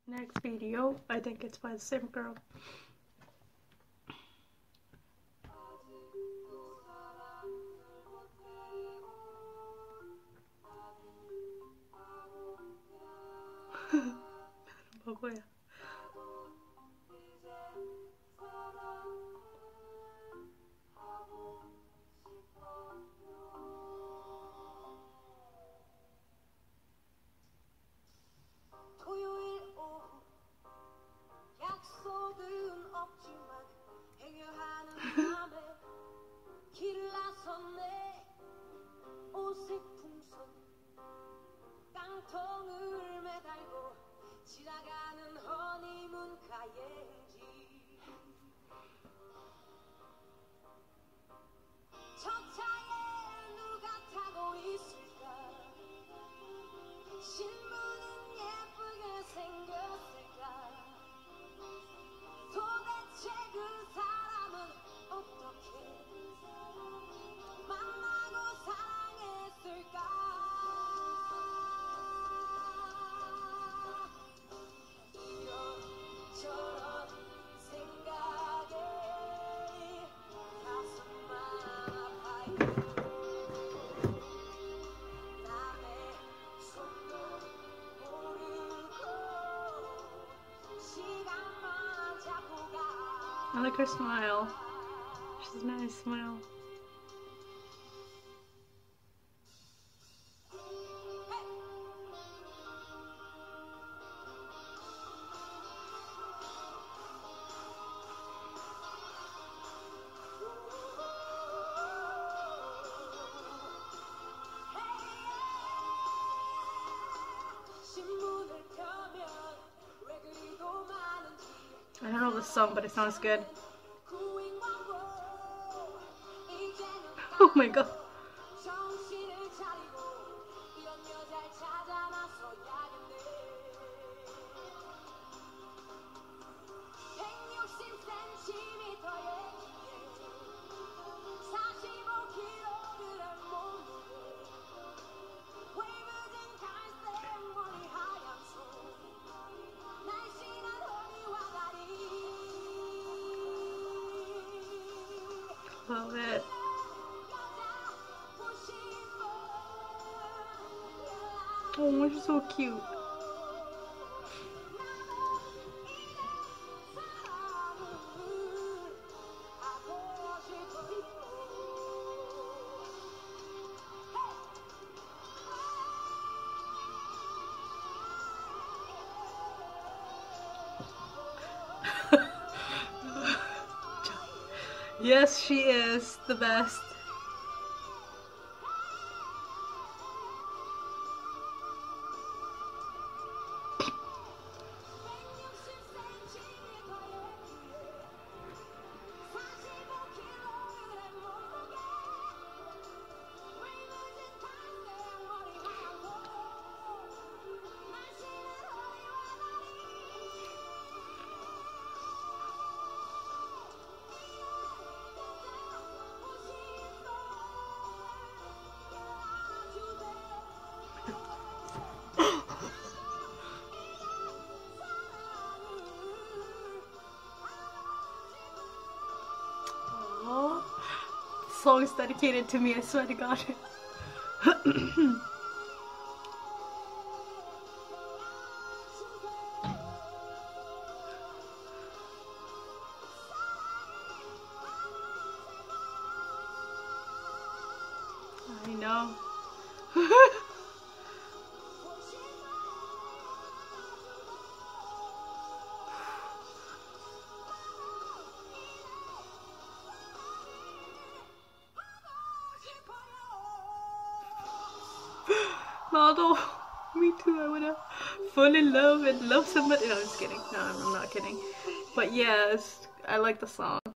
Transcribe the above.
Next video, I think it's by the same girl. 뭐야? 깡통을 매달고 지나가는 허니문 가행지 저 차에 누가 타고 있을까 신부는 예쁘게 생겼을까 도대체 그 사람은 어떻게 만나고 사랑했을까 I like her smile. She's a nice smile. I don't know the song, but it sounds good. Oh my god. Love it. Oh, she's so cute. Yes, she is the best. Song is dedicated to me, I swear to God. I know. Naruto, me too. I wanna fall in love and love somebody. No, I'm just kidding. No, I'm not kidding. But yes, I like the song.